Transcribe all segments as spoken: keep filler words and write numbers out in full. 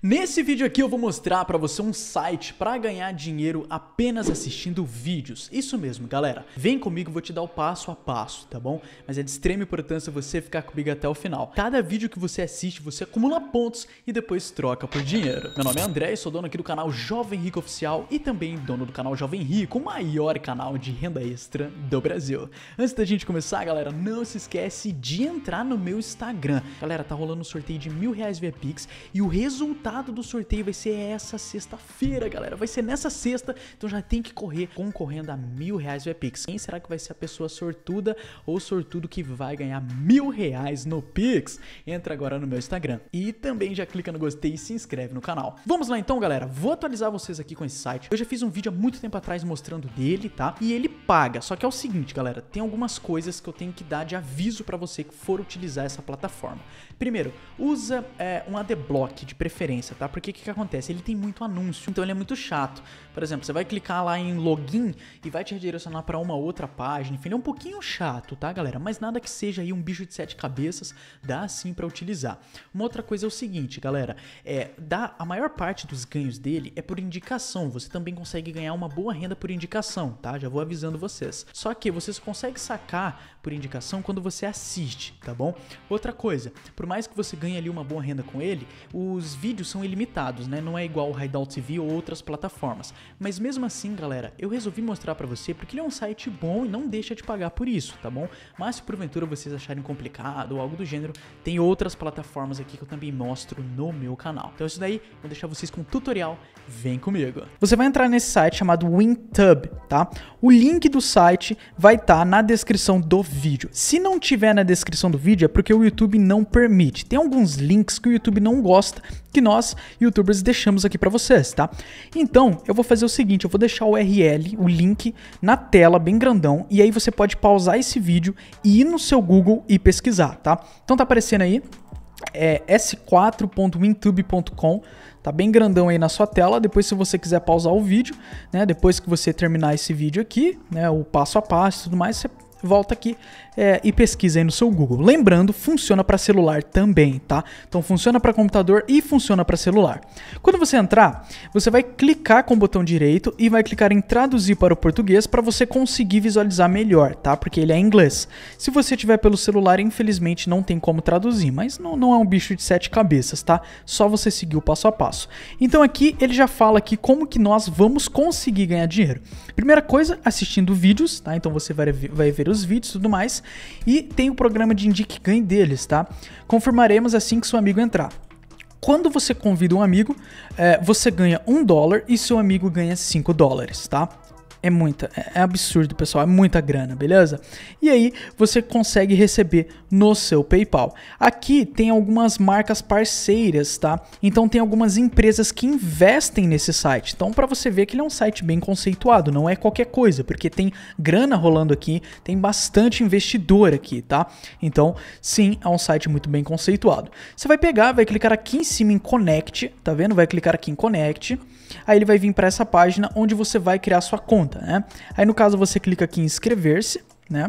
Nesse vídeo aqui eu vou mostrar para você um site para ganhar dinheiro apenas assistindo vídeos. Isso mesmo, galera. Vem comigo, vou te dar o passo a passo, tá bom? Mas é de extrema importância você ficar comigo até o final. Cada vídeo que você assiste, você acumula pontos e depois troca por dinheiro. Meu nome é André, sou dono aqui do canal Jovem Rico Oficial e também dono do canal Jovem Rico, o maior canal de renda extra do Brasil. Antes da gente começar, galera, não se esquece de entrar no meu Instagram. Galera, tá rolando um sorteio de mil reais via Pix e o resultado do sorteio vai ser essa sexta-feira, galera. Vai ser nessa sexta, então já tem que correr concorrendo a mil reais via Pix. Quem será que vai ser a pessoa sortuda ou sortudo que vai ganhar mil reais no Pix? Entra agora no meu Instagram e também já clica no gostei e se inscreve no canal. Vamos lá então, galera. Vou atualizar vocês aqui com esse site. Eu já fiz um vídeo há muito tempo atrás mostrando dele, tá? E ele paga. Só que é o seguinte, galera, tem algumas coisas que eu tenho que dar de aviso pra você que for utilizar essa plataforma. Primeiro, usa é, um adblock de preferência, tá? Porque o que que acontece? Ele tem muito anúncio, então ele é muito chato. Por exemplo, você vai clicar lá em login e vai te redirecionar para uma outra página. Enfim, ele é um pouquinho chato, tá, galera? Mas nada que seja aí um bicho de sete cabeças, dá sim para utilizar. Uma outra coisa é o seguinte, galera, é, dá, a maior parte dos ganhos dele é por indicação. Você também consegue ganhar uma boa renda por indicação, tá? Já vou avisando vocês. Só que você só consegue sacar por indicação quando você assiste, tá bom? Outra coisa, por mais que você ganhe ali uma boa renda com ele, os vídeos são ilimitados, né? Não é igual o Hideout T V ou outras plataformas. Mas mesmo assim, galera, eu resolvi mostrar pra você porque ele é um site bom e não deixa de pagar por isso, tá bom? Mas se porventura vocês acharem complicado ou algo do gênero, tem outras plataformas aqui que eu também mostro no meu canal. Então isso daí, vou deixar vocês com um tutorial, vem comigo. Você vai entrar nesse site chamado WinTub, tá? O link do site vai estar tá na descrição do vídeo. Se não tiver na descrição do vídeo é porque o YouTube não permite. Tem alguns links que o YouTube não gosta que nós, youtubers, deixamos aqui pra vocês, tá? Então, eu vou fazer o seguinte, eu vou deixar o U R L, o link, na tela, bem grandão, e aí você pode pausar esse vídeo e ir no seu Google e pesquisar, tá? Então tá aparecendo aí, é s quatro ponto wintube ponto com, tá bem grandão aí na sua tela. Depois, se você quiser pausar o vídeo, né, depois que você terminar esse vídeo aqui, né, o passo a passo e tudo mais, você volta aqui é, e pesquisa aí no seu Google. Lembrando, funciona para celular também, tá? Então funciona para computador e funciona para celular. Quando você entrar, você vai clicar com o botão direito e vai clicar em traduzir para o português para você conseguir visualizar melhor, tá? Porque ele é em inglês. Se você tiver pelo celular, infelizmente não tem como traduzir, mas não, não é um bicho de sete cabeças, tá? Só você seguir o passo a passo. Então aqui ele já fala aqui como que nós vamos conseguir ganhar dinheiro. Primeira coisa, assistindo vídeos, tá? Então você vai, vai ver os vídeos e tudo mais, e tem o programa de indique ganhe deles, tá? Confirmaremos assim que seu amigo entrar. Quando você convida um amigo, é, você ganha um dólar e seu amigo ganha cinco dólares, tá? É muita, é absurdo, pessoal, é muita grana, beleza? E aí você consegue receber no seu PayPal. Aqui tem algumas marcas parceiras, tá? Então tem algumas empresas que investem nesse site. Então para você ver que ele é um site bem conceituado, não é qualquer coisa, porque tem grana rolando aqui, tem bastante investidor aqui, tá? Então sim, é um site muito bem conceituado. Você vai pegar, vai clicar aqui em cima em Connect, tá vendo? Vai clicar aqui em Connect. Aí ele vai vir para essa página onde você vai criar sua conta, né? Aí no caso você clica aqui em inscrever-se, né?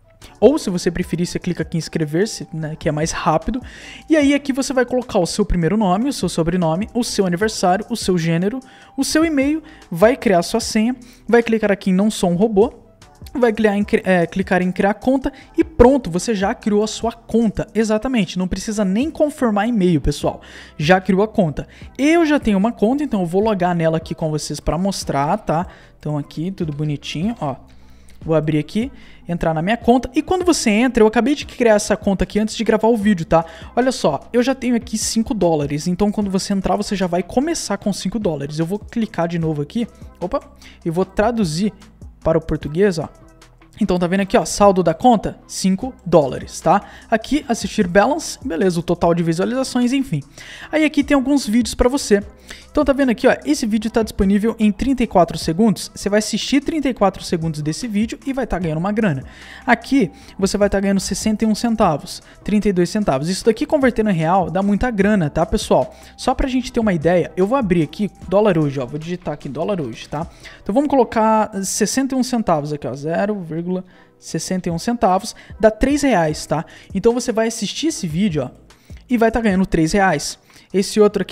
Ou se você preferir, você clica aqui em inscrever-se, né? Que é mais rápido. E aí aqui você vai colocar o seu primeiro nome, o seu sobrenome, o seu aniversário, o seu gênero, o seu e-mail, vai criar sua senha, vai clicar aqui em não sou um robô, vai clicar em, é, clicar em criar conta e pronto, você já criou a sua conta. Exatamente, não precisa nem confirmar e-mail, pessoal. Já criou a conta. Eu já tenho uma conta, então eu vou logar nela aqui com vocês para mostrar, tá? Então aqui, tudo bonitinho, ó. Vou abrir aqui, entrar na minha conta. E quando você entra, eu acabei de criar essa conta aqui antes de gravar o vídeo, tá? Olha só, eu já tenho aqui cinco dólares. Então quando você entrar, você já vai começar com cinco dólares. Eu vou clicar de novo aqui, opa, e vou traduzir para o português, ó. Então tá vendo aqui, ó, saldo da conta, cinco dólares, tá? Aqui, assistir balance, beleza, o total de visualizações, enfim. Aí aqui tem alguns vídeos pra você. Então tá vendo aqui, ó, esse vídeo tá disponível em trinta e quatro segundos. Você vai assistir trinta e quatro segundos desse vídeo e vai estar tá ganhando uma grana. Aqui você vai estar tá ganhando sessenta e um centavos, trinta e dois centavos. Isso daqui convertendo em real dá muita grana, tá, pessoal? Só pra gente ter uma ideia, eu vou abrir aqui dólar hoje, ó, vou digitar aqui dólar hoje, tá? Então vamos colocar sessenta e um centavos aqui, ó, zero vírgula sessenta e um centavos, dá três reais, tá? Então você vai assistir esse vídeo, ó, e vai estar tá ganhando três reais. Esse outro aqui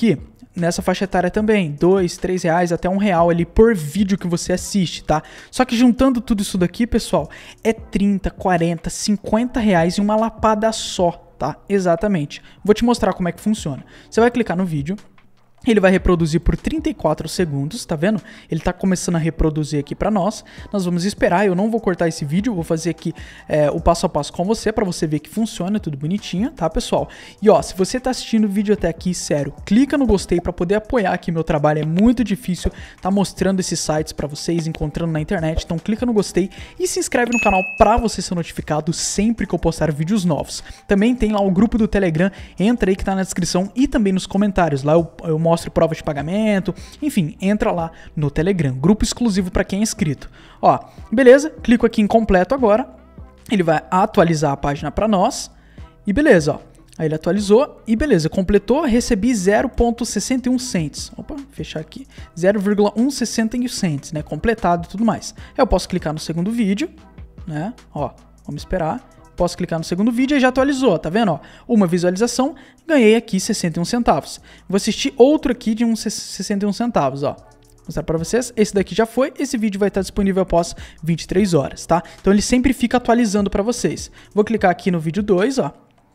nessa faixa etária também, dois, três reais até um real ali por vídeo que você assiste, tá? Só que juntando tudo isso daqui, pessoal, é trinta, quarenta, cinquenta reais em uma lapada só, tá? Exatamente. Vou te mostrar como é que funciona. Você vai clicar no vídeo. Ele vai reproduzir por trinta e quatro segundos, tá vendo? Ele tá começando a reproduzir aqui pra nós. Nós vamos esperar, eu não vou cortar esse vídeo, vou fazer aqui é, o passo a passo com você, pra você ver que funciona, tudo bonitinho, tá, pessoal? E ó, se você tá assistindo o vídeo até aqui, sério, clica no gostei pra poder apoiar aqui meu trabalho, é muito difícil tá mostrando esses sites pra vocês, encontrando na internet, então clica no gostei e se inscreve no canal pra você ser notificado sempre que eu postar vídeos novos. Também tem lá o grupo do Telegram, entra aí que tá na descrição e também nos comentários, lá eu, eu mostro mostre provas de pagamento, enfim, entra lá no Telegram, grupo exclusivo para quem é inscrito. Ó, beleza, clico aqui em completo agora, ele vai atualizar a página para nós, e beleza, ó, aí ele atualizou, e beleza, completou, recebi zero vírgula sessenta e um cents, opa, fechar aqui, zero vírgula cento e sessenta e um cents, né, completado e tudo mais. Eu posso clicar no segundo vídeo, né, ó, vamos esperar. Posso clicar no segundo vídeo e já atualizou, tá vendo? Ó, uma visualização, ganhei aqui sessenta e um centavos. Vou assistir outro aqui de uns sessenta e um centavos, ó. Vou mostrar pra vocês, esse daqui já foi, esse vídeo vai estar disponível após vinte e três horas, tá? Então ele sempre fica atualizando pra vocês. Vou clicar aqui no vídeo dois, ó.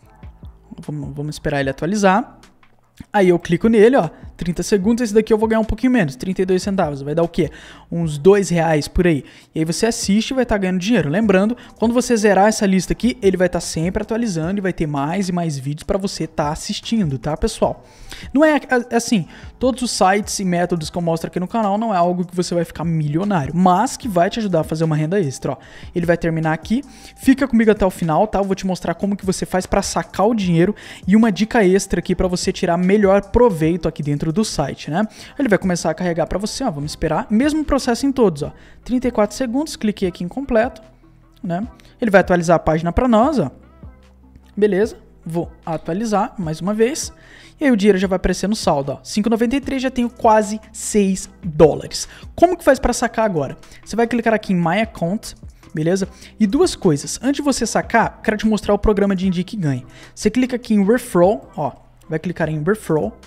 Vamos, vamos esperar ele atualizar. Aí eu clico nele, ó, trinta segundos, esse daqui eu vou ganhar um pouquinho menos, trinta e dois centavos, vai dar o quê? Uns dois reais por aí. E aí você assiste e vai estar ganhando dinheiro. Lembrando, quando você zerar essa lista aqui, ele vai estar sempre atualizando e vai ter mais e mais vídeos para você estar assistindo, tá, pessoal? Não é assim, todos os sites e métodos que eu mostro aqui no canal não é algo que você vai ficar milionário, mas que vai te ajudar a fazer uma renda extra, ó. Ele vai terminar aqui, fica comigo até o final, tá? Eu vou te mostrar como que você faz para sacar o dinheiro e uma dica extra aqui para você tirar melhor proveito aqui dentro do site, né? Ele vai começar a carregar para você, ó, vamos esperar, mesmo processo em todos, ó, trinta e quatro segundos, cliquei aqui em completo, né? Ele vai atualizar a página para nós, ó, beleza, vou atualizar mais uma vez, e aí o dinheiro já vai aparecer no saldo, ó, cinco reais e noventa e três, já tenho quase seis dólares. Como que faz para sacar agora? Você vai clicar aqui em My Account, beleza? E duas coisas, antes de você sacar, quero te mostrar o programa de Indique e Ganhe. Você clica aqui em Referral, ó, vai clicar em Referral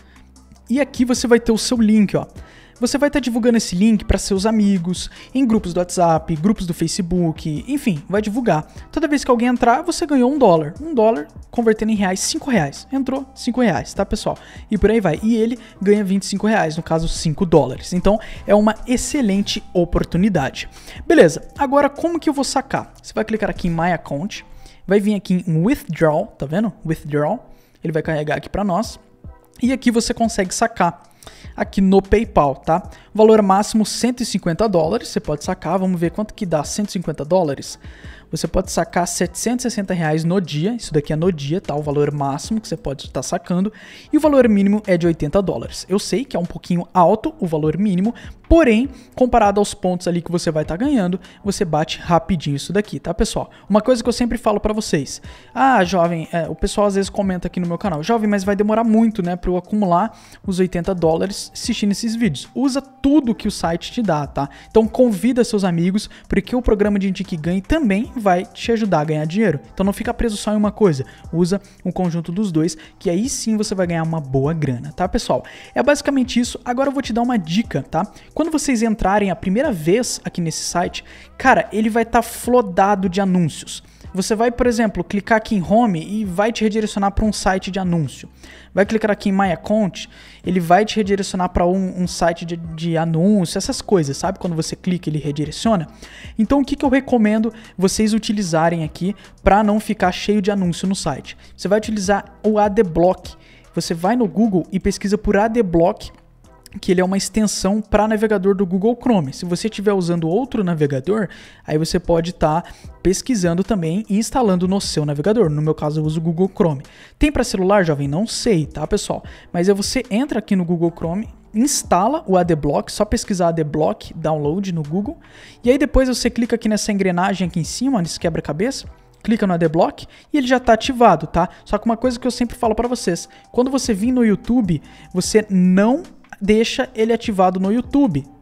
e aqui você vai ter o seu link, ó. Você vai estar divulgando esse link para seus amigos, em grupos do WhatsApp, grupos do Facebook, enfim, vai divulgar. Toda vez que alguém entrar, você ganhou um dólar. Um dólar convertendo em reais, cinco reais. Entrou, cinco reais, tá, pessoal? E por aí vai. E ele ganha vinte e cinco reais, no caso, cinco dólares. Então, é uma excelente oportunidade. Beleza, agora como que eu vou sacar? Você vai clicar aqui em My Account, vai vir aqui em Withdraw, tá vendo? Withdraw. Ele vai carregar aqui para nós. E aqui você consegue sacar aqui no PayPal, tá? Valor máximo cento e cinquenta dólares, você pode sacar, vamos ver quanto que dá cento e cinquenta dólares. Você pode sacar setecentos e sessenta reais no dia, isso daqui é no dia, tá? O valor máximo que você pode estar sacando, e o valor mínimo é de oitenta dólares. Eu sei que é um pouquinho alto o valor mínimo, porém, comparado aos pontos ali que você vai estar ganhando, você bate rapidinho isso daqui, tá, pessoal? Uma coisa que eu sempre falo pra vocês, ah, jovem, é, o pessoal às vezes comenta aqui no meu canal, jovem, mas vai demorar muito, né, pra eu acumular os oitenta dólares assistindo esses vídeos. Usa tudo que o site te dá, tá? Então convida seus amigos, porque o programa de Indique e Ganhe também vai te ajudar a ganhar dinheiro. Então não fica preso só em uma coisa, usa um conjunto dos dois, que aí sim você vai ganhar uma boa grana, tá, pessoal? É basicamente isso. Agora eu vou te dar uma dica, tá? Quando vocês entrarem a primeira vez aqui nesse site, cara, ele vai estar flodado de anúncios. Você vai, por exemplo, clicar aqui em Home e vai te redirecionar para um site de anúncio. Vai clicar aqui em My Account, ele vai te redirecionar para um, um site de, de anúncio, essas coisas, sabe? Quando você clica, ele redireciona. Então, o que, que eu recomendo vocês utilizarem aqui para não ficar cheio de anúncio no site? Você vai utilizar o Adblock. Você vai no Google e pesquisa por Adblock, que ele é uma extensão para navegador do Google Chrome. Se você estiver usando outro navegador, aí você pode estar tá pesquisando também e instalando no seu navegador. No meu caso, eu uso o Google Chrome. Tem para celular, jovem? Não sei, tá, pessoal? Mas aí você entra aqui no Google Chrome, instala o Adblock, só pesquisar Adblock Download no Google, e aí depois você clica aqui nessa engrenagem aqui em cima, nesse quebra-cabeça, clica no Adblock e ele já está ativado, tá? Só que uma coisa que eu sempre falo para vocês, quando você vir no YouTube, você não deixa ele ativado no YouTube,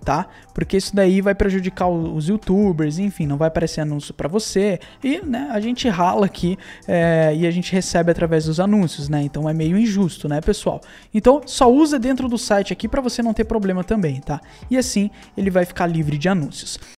tá? Porque isso daí vai prejudicar os youtubers, enfim, não vai aparecer anúncio pra você. E, né, a gente rala aqui é, e a gente recebe através dos anúncios, né? Então é meio injusto, né, pessoal? Então só usa dentro do site aqui pra você não ter problema também, tá? E assim ele vai ficar livre de anúncios.